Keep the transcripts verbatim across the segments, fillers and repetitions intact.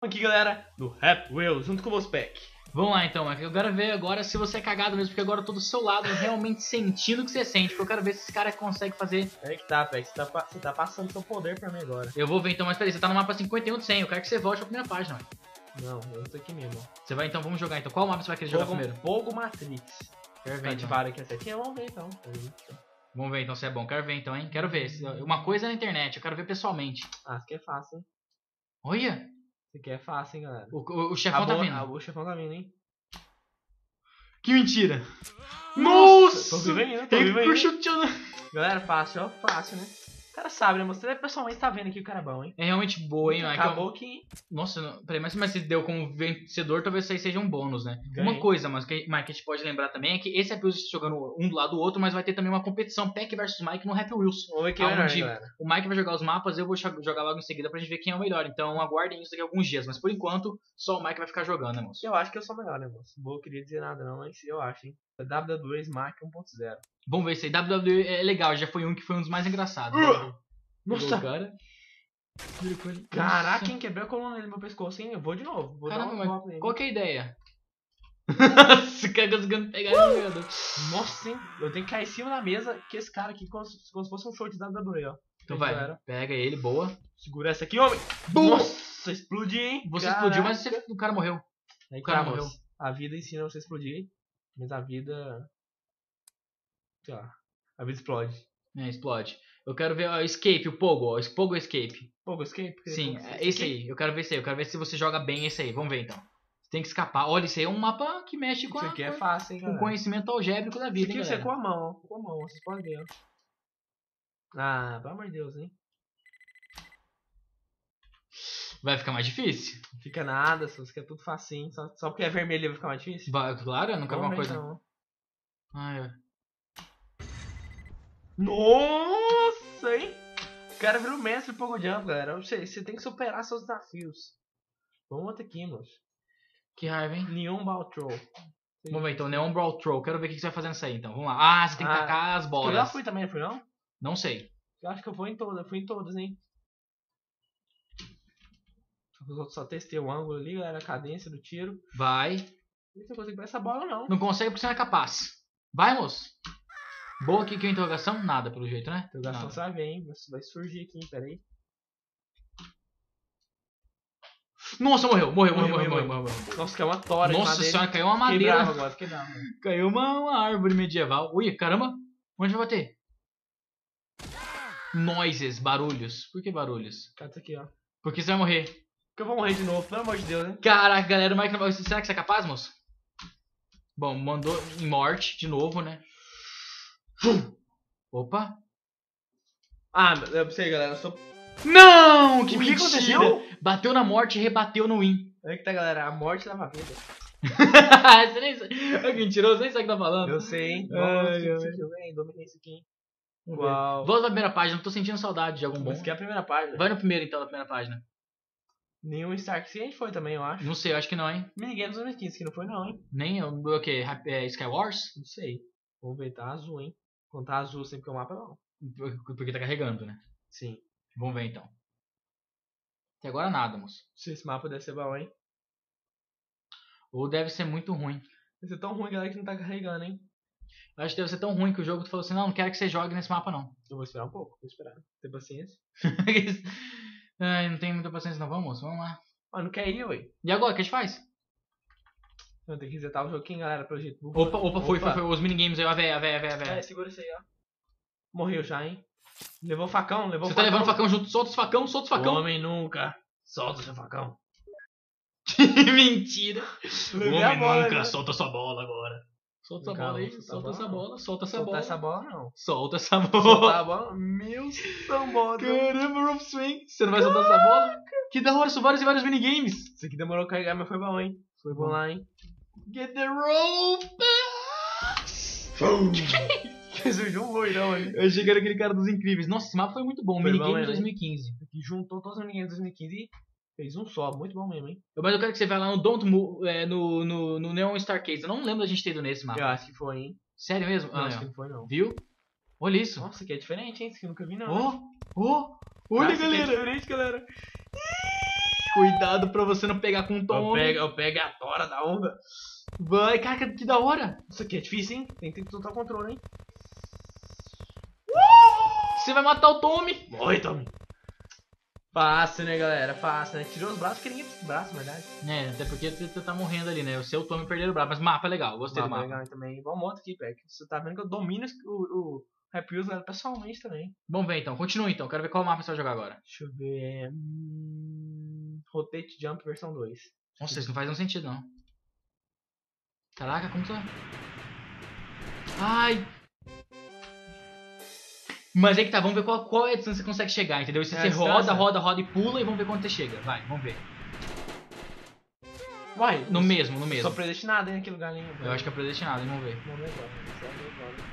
Aqui, galera, do Rap Wheels, junto com o Mospec. Vamos lá então, eu quero ver agora se você é cagado mesmo, porque agora eu tô do seu lado realmente sentindo o que você sente, porque eu quero ver se esse cara consegue fazer. É que tá, Peck, você tá, você tá passando seu poder pra mim agora. Eu vou ver então, mas peraí, você tá no mapa cinquenta e um de cem, eu quero que você volte pra primeira página. Não, eu tô aqui mesmo. Você vai então, vamos jogar então. Qual mapa você vai querer jogar Fogo, primeiro? Fogo Matrix. Quero ver então. Ativaram aqui a setinha, vamos ver então. Vamos ver então se é bom, quero ver então, hein? Quero ver. Uma coisa é na internet, eu quero ver pessoalmente. Ah, isso aqui é fácil, hein? Olha! Isso aqui é fácil, hein, galera? O, o, o chefão tá Acabou- vindo. Ah, o chefão tá vindo, hein? Que mentira! Nossa! Tô vivo ainda, tô vivo Ele ainda. chutando. Galera, fácil, ó, fácil, né? O cara sabe, né? Você pessoalmente tá vendo aqui o cara é bom, hein? É realmente boa, hein? Mike? Acabou que... Nossa, não- peraí, mas, mas se deu como vencedor, talvez isso aí seja um bônus, né? Ganhei. Uma coisa, mas que, Mike, a gente pode lembrar também é que esse Happy Wheels jogando um do lado do outro, mas vai ter também uma competição Peck versus Mike no Happy Wheels. Vamos ver quem é melhor, Onde hein, galera? o Mike vai jogar os mapas, eu vou cho- jogar logo em seguida pra gente ver quem é o melhor. Então aguardem isso daqui a alguns dias, mas por enquanto só o Mike vai ficar jogando, né, moço? Eu acho que eu sou melhor, né, moço? Não vou querer dizer nada não, mas eu acho, hein? W W E Smack um ponto zero. Vamos ver isso aí. W W E é legal, já foi um que foi um dos mais engraçados. Uh! Nossa! Nossa! Cara. Caraca, Nossa. quem quebrou a coluna no meu pescoço, hein? Eu vou de novo. Vou Caramba, dar um mas golpe nele. qual que é a ideia? Esse cara conseguindo pegar ele, meu Deus. Nossa, hein? Eu tenho que cair em cima da mesa que esse cara aqui, como se, como se fosse um show de W W E, ó. Então Aí, vai, galera. pega ele, boa. Segura essa aqui, homem. Bum! Nossa, explodi, hein? Você Caraca. explodiu, mas você- o cara morreu. Aí, o cara tá, morreu. moço. A vida ensina você a explodir, mas a vida... Sei lá. A vida explode. É, explode. Eu quero ver ó, Escape, o Pogo, ó. Pogo Escape. Pô, escape? Sim, é esse aí. Eu quero ver esse aí. Eu quero ver se você joga bem esse aí. Vamos ver então. Você tem que escapar. Olha, esse aí é um mapa que mexe com, Isso a, aqui é com- fácil, hein, com galera? conhecimento algébrico da Isso vida, aqui hein, você é galera. com a mão, ó. Com a mão, vocês podem ver, ó. Ah, pelo amor de Deus, hein? Vai ficar mais difícil? Não fica nada, só isso aqui é tudo facinho. Só, só porque é vermelho vai ficar mais difícil? Vai, claro, eu nunca vi uma Realmente coisa. não. Ai, ai. Nossa, hein? O cara virou mestre do Pogo Jump, galera. Você, você tem que superar seus desafios. Vamos outro aqui, moço. Que raiva, hein? Neon Ball Throw. Vamos ver então. Neon Brawl Throw. Quero ver o que você vai fazer nessa aí então. Vamos lá. Ah, você tem que Ah, tacar as Eu já bolas. fui também, fui não? Não sei. Eu acho que eu fui em todas, eu fui em todas, hein? Só, só testei o ângulo ali, galera, a cadência do tiro. Vai. Não sei se eu consigo pegar essa bola, não. Não consegue porque você não é capaz. Vai, moço. Boa aqui que é interrogação? Nada, pelo jeito, né? Interrogação Nada. você vai ver, hein? Vai- Vai surgir aqui, hein? Pera aí. Nossa, morreu. Morreu, morreu, Morreu, morreu, morreu, morreu. morreu. Nossa, caiu uma tora de Nossa madeira. senhora, caiu uma Fiquei madeira. bravo agora, fiquei bravo. Caiu uma, uma árvore medieval. Ui, caramba. Onde vai bater? Noises, barulhos. Por que barulhos? Cadê isso aqui, ó? Porque você vai morrer. Porque eu vou morrer de novo, pelo amor de Deus, hein? Caraca, galera, o Mike não vai... Será que você é capaz, moço? Bom, mandou em morte de novo, né? Opa. Ah, eu sei, galera, eu sou... Não! Que O que mentira! aconteceu? Bateu na morte e rebateu no win. Aí que tá, galera, a morte leva a vida. Você nem sabe. Olha que mentiroso, nem sabe o que tá falando. Eu sei, hein? Ai, Nossa, ai. esse jogo, hein? Dominei isso aqui, hein? Vamos ver. Uau. Volta pra primeira página, tô sentindo saudade de algum bom. Isso aqui é a primeira página. Vai no primeiro então, da primeira página. Nenhum Stark City a gente foi também, eu acho. Não sei, eu acho que não, hein? Minigame dos dois mil e quinze que não foi não, hein? Nem o o que? É, Skywars? Não sei. Vamos ver, tá azul, hein? Quando tá azul sempre que é o mapa, não. Porque tá carregando, né? Sim. Vamos ver então. Até agora nada, moço. Se esse mapa deve ser bom, hein? Ou deve ser muito ruim. Deve ser tão ruim, galera, que não tá carregando, hein? Eu acho que deve ser tão ruim que o jogo falou assim, não, não quero que você jogue nesse mapa não. Eu vou esperar um pouco, vou esperar. Tem paciência. Ai, não tem muita paciência não. Vamos, moço, vamos lá. Ah, não quer ir, ué? E agora, o que a gente faz? Não, tem que resetar o joguinho, galera, pelo jeito. Opa, opa, foi, foi, foi. Os minigames aí, ó, a véia, a véia, a véia, a É, véia. segura isso aí, ó. Morreu já, hein? Levou o facão, levou Você o tá facão. levando o facão junto, solta os facão, solta os facão. Homem nunca. Solta o seu facão. Mentira. Levei a bola, né? solta sua bola agora. Solta essa Calma, bola aí, solta a solta bola essa não. bola, solta essa Soltar bola. essa bola, não. Solta essa bola. Soltar a bola? Meu sambota. Caramba, rope swing. Você não vai soltar essa bola? Que da hora, são vários e vários minigames. Isso aqui demorou a carregar, mas foi bom, hein? Foi bom lá, hein? Get the rope. Surgiu um loirão ali. Eu achei que era aquele cara dos incríveis. Nossa, esse mapa foi muito bom. Foi Minigame bom de mesmo, dois mil e quinze. Que juntou todos os minigames de dois mil e quinze e fez um só. Muito bom mesmo, hein? Mas eu quero que você vá lá no Don't Move, é, no, no, no Neon Starcade. Eu não lembro da gente ter ido nesse mapa. Eu acho que foi, hein? Sério mesmo? Não, Ah, acho que não. não foi, não. Viu? Olha isso. Nossa, isso aqui é diferente, hein? Isso aqui eu nunca vi, não. Ó, ó. Olha, Cara, isso aqui é galera. diferente, galera. Cuidado pra você não pegar com o Eu Tommy. pego, eu pego a tora da onda. Vai, cara, que da hora. Isso aqui é difícil, hein? Tem que soltar o controle, hein? Você vai matar o Tommy. Morre, Tommy. Fácil, né, galera? Fácil, né? Tirou os braços porque ninguém tem os braços, na verdade. É, até porque você tá morrendo ali, né? O seu Tommy perderam o braço. Mas mapa é legal, gostei do Mapa mapa. legal também. Vamos outro aqui, Peck. Você tá vendo que eu domino o, o Happy Wheels, galera, pessoalmente também. Vamos ver então, continua então. Quero ver qual mapa você vai jogar agora. Deixa eu ver. Hum... Rotate Jump versão dois. Nossa, isso não faz nenhum sentido, não. Caraca, como tá? Ai! Mas aí que tá, vamos ver qual, qual é a distância que você consegue chegar, entendeu? E se É você a roda, distância? roda, roda e pula e vamos ver quando você chega. Vai, vamos ver. Vai, No mesmo, no mesmo. Sou predestinado, hein, aquele galinho. Eu acho que é predestinado, hein? Vamos ver. Vamos ver agora. Vamos ver agora.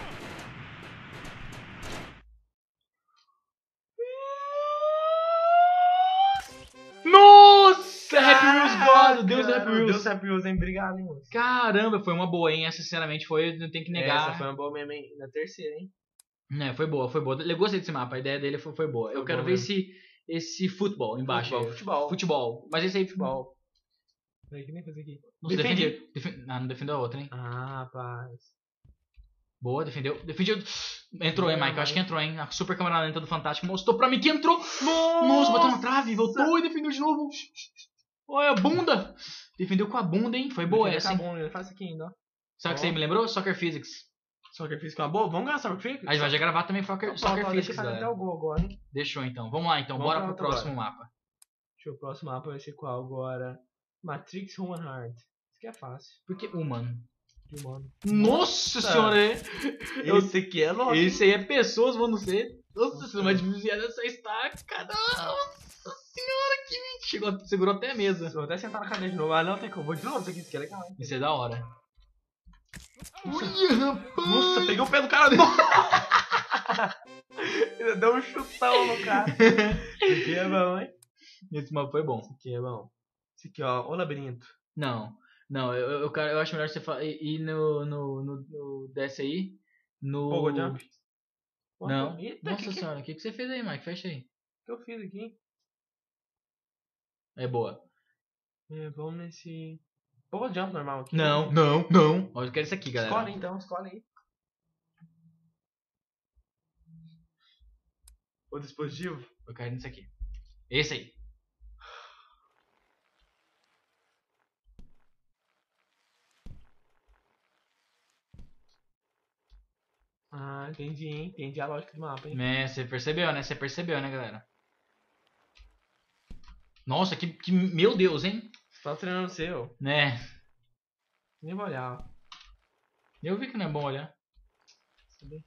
Nossa! Happy Wheels God! Deus do Happy Deus Wheels! do Happy Wheels, hein? Obrigado, hein, moço. Caramba, foi uma boa, hein? Essa, sinceramente, foi. Não tem que negar. Essa foi uma boa mesmo, hein? Na terceira, hein? É, foi boa, foi boa. Eu gostei desse mapa, a ideia dele foi, foi boa. Foi Eu quero bom ver mesmo. esse, esse futebol embaixo. Futebol, aí. futebol. Futebol. Mas esse aí, Futebol. Peraí, que nem fazer aqui. Nossa, Defendi. defendeu. Defen... Ah, não defendeu a outra, hein? Ah, rapaz. Boa, defendeu. Defendeu. Entrou, hein, Boa, Mike? Eu acho que Mike. entrou, hein? A super câmera lenta do Fantástico mostrou pra mim que entrou. Nossa, Nossa, bateu na trave, voltou e defendeu de novo. Olha a bunda. Defendeu com a bunda, hein? Foi boa essa, hein? Bom, faz isso aqui ainda, ó. Sabe o que Ó. você me lembrou? Soccer Physics. Soccer Physics é uma boa? Vamos ganhar Soccer Physics? A gente vai já gravar também Soccer, Então, soccer pronto, Physics, deixa eu fazer até galera. o gol agora, hein? Deixou, então. Vamos lá, então. Vamos Bora pra pro outro próximo mapa. Deixa eu ver, o próximo mapa vai ser qual agora? Matrix Human Heart. Isso aqui é fácil. Porque humano. De humano. Nossa Nossa. senhora, é. Eu- Esse aqui é louco. Esse aí é pessoas, vão ser. Nossa, você não vai desviar dessa estaca. Nossa senhora, que mentira. Chegou, segurou até a mesa. Vou até sentar na cadeira de novo. Ah, não tem como. Vou de novo isso aqui. Isso aqui é legal, hein? Isso é da hora. Nossa. Ui, rapaz. Nossa, peguei o pé do cara. Ainda deu um chutão no cara. Isso aqui é bom, hein? Esse mapa foi bom. Isso aqui é bom. Isso aqui, ó. O labirinto. Não, não, eu, eu, eu, eu acho melhor você fa- ir no, no, no, no desse aí. No. Pogo Jump. Não. Eita, Nossa que, que, senhora, o que, que você fez aí, Mike? Fecha aí. que eu fiz aqui? É boa. É, vamos nesse... Pogo Jump normal aqui. Não, não, não. Ó, eu quero esse aqui, galera. Escolhe então, escolhe aí. O dispositivo? Eu quero nesse aqui. Esse aí. Ah, entendi, hein? Entendi a lógica do mapa, hein? É, você percebeu, né? Você percebeu, né, galera? Nossa, que, que. Meu Deus, hein? Você tá treinando o seu. Né? Nem vou olhar, ó. Eu vi que não é bom olhar. Sabe?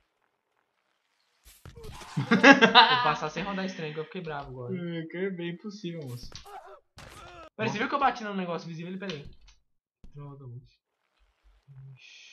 Vou passar sem rodar estranho, que eu fiquei bravo agora. É bem impossível, moço. Peraí, você viu que eu bati no negócio visível? Peraí. Droga, moço. Ixi.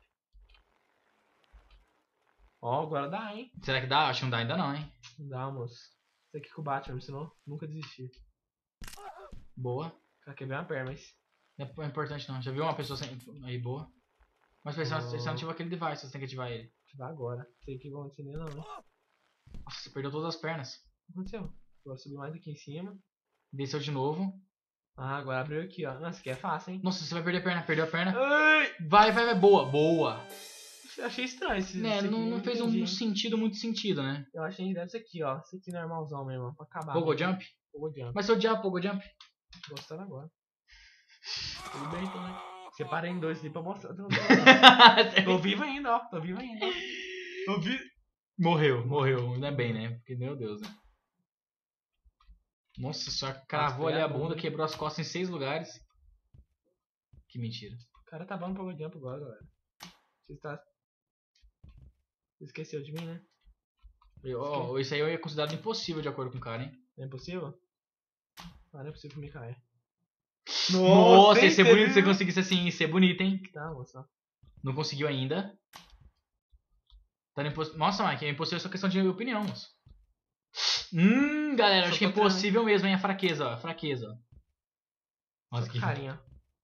Ó, agora dá, hein? Será que dá? Acho que não dá ainda não, hein? Não dá, moço. Isso aqui que o Batman me ensinou. Nunca desistir. Boa. Cara, quebrei uma perna, mas... Não é importante não. Já viu uma pessoa sem... aí boa? Mas se você não ativa aquele device, você tem que ativar ele. Ativar agora. Não sei o que vai acontecer nele, não, né? Nossa, você perdeu todas as pernas. O que aconteceu? Agora subir mais aqui em cima. Desceu de novo. Ah, agora abriu aqui, ó. Nossa, aqui é fácil, hein? Nossa, você vai perder a perna. Perdeu a perna. Ai! Vai, vai, vai. Boa, boa. Achei estranho esse, Né, esse aqui, não, não fez entendi. um sentido, muito sentido, né? Eu achei que deve ser aqui, ó. Esse aqui normalzão mesmo, ó. Pra acabar. Pogo né? Jump? Pogo Jump. Mas se eu odiar Pogo Jump? Gostando agora. Tudo bem, então, né? Separei em dois ali pra mostrar. Tô, tô, tô vivo ainda, ó. Tô vivo ainda. Eu vi. Morreu, morreu. Ainda bem, né? Porque, meu Deus, né? Nossa, só cravou Raspei ali a a bunda, bunda. quebrou as costas em seis lugares. Que mentira. O cara tá bom no Pogo Jump agora, galera. Você está... Você esqueceu de mim, né? Eu, ó, isso aí eu ia considerado impossível de acordo com o cara, hein? É impossível? Ah, não é possível pra mim cair. Nossa, ia hein, ser você bonito se você viu? conseguisse assim, ia ser bonito, hein? Tá, moça. Não conseguiu ainda. Tá no impos... Nossa, Mike, é impossível essa questão de opinião, moço. Hum, galera, Só acho que é tô treinando. impossível mesmo, hein? A fraqueza, ó. A fraqueza, ó. Nossa, Só que carinha.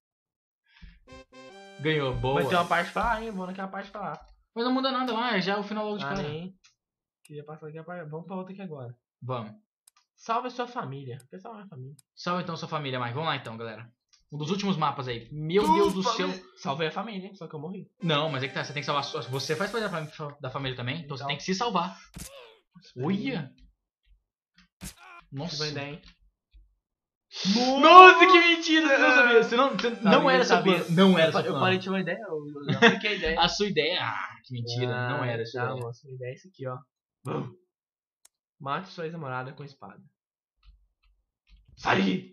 ganhou, boa. Mas tem uma parte pra lá, hein? Vou naquela parte pra lá. Mas não muda nada lá, já é o final logo de Ah, cara. nem. Queria passar aqui a parte. Vamos pra outra aqui agora. Vamos. Salve a sua família. Quer salvar a família? Salve então sua família, Mike. Vamos lá então, galera. Um dos últimos mapas aí. Meu Deus do céu. Salvei a família, só que eu morri. Não, mas é que tá. Você tem que salvar. Sua... Você faz parte da família, da família também, então, então você tem que se salvar. Olha! Nossa! Que ideia, hein? Nossa, que mentira! Você não sabia. Você não, você Sabia, não era seu sabia. plano. Não era Eu, seu eu plano. parei de uma ideia, eu, eu apliquei a ideia. A sua ideia. Ah, que mentira. Ah, não era a sua tá, ideia. moço, a ideia é isso aqui, ó. Mate sua ex-namorada com espada. Sai!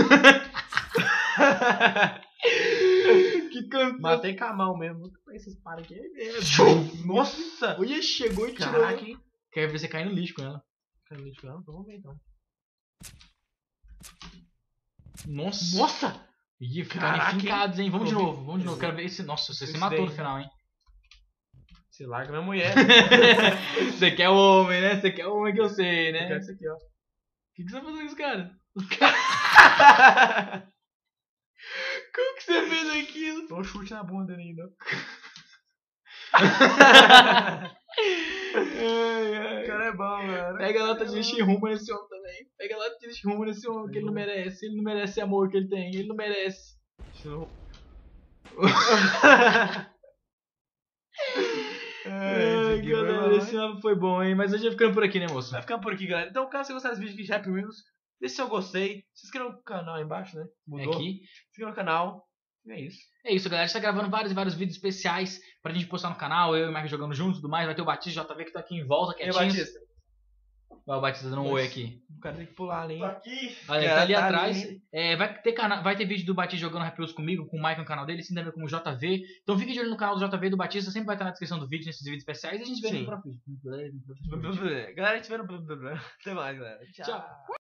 Que canto. Matei com a mão mesmo. Essa espada aqui é Show! Nossa! Olha, chegou e tirou. Caraca, hein? Quer ver você cair no lixo com ela. Caiu no lixo, não? Então vamos ver então. Nossa! Nossa! Ih, ficaram Caraca, fincados, hein? Vamos de Eu vi- novo, vamos de novo. Quero ver esse. Nossa, você se Esse matou daí, no final, hein? Você larga minha mulher. Você quer homem, né? Você quer homem que eu sei, Eu né? quero isso aqui, ó. O que, que você tá fazendo com esse cara? Como que você fez aquilo? Tô um chute na bunda dele ainda. Ai, ai. O cara é bom, mano. Pega a lata de lixo e rumo nesse homem também. Pega a lata de lixo e rumo nesse homem, que ele não merece. Ele não merece esse amor que ele tem. Ele não merece. Ai, galera, esse mapa foi bom, hein? Mas hoje vai ficando por aqui, né, moço? Vai ficando por aqui, galera. Então, caso você gostasse desse vídeo aqui de Happy Wheels, deixa seu gostei. Se inscreva no canal aí embaixo, né? Mudou. Aqui. Se inscreva no canal. E é isso. É isso, galera. A gente tá gravando vários e vários vídeos especiais pra gente postar no canal. Eu e o Mike jogando junto e tudo mais. Vai ter o Batista J V que tá aqui em volta, E aí, quietinho. Batista? Vai o Batista dando um oi aqui. O cara tem que pular ali, hein? Aqui. Olha, ele É, tá ali tá atrás. ali. É, vai, ter cana vai ter vídeo do Batista jogando Happy Wheels comigo, com o Mike no canal dele, assim também como o J V. Então fique de olho no canal do J V do Batista, sempre vai estar na descrição do vídeo, nesses vídeos especiais. E a gente vê Sim. no próximo vídeo. Galera, a gente vê no... Até mais, galera. Tchau. Tchau.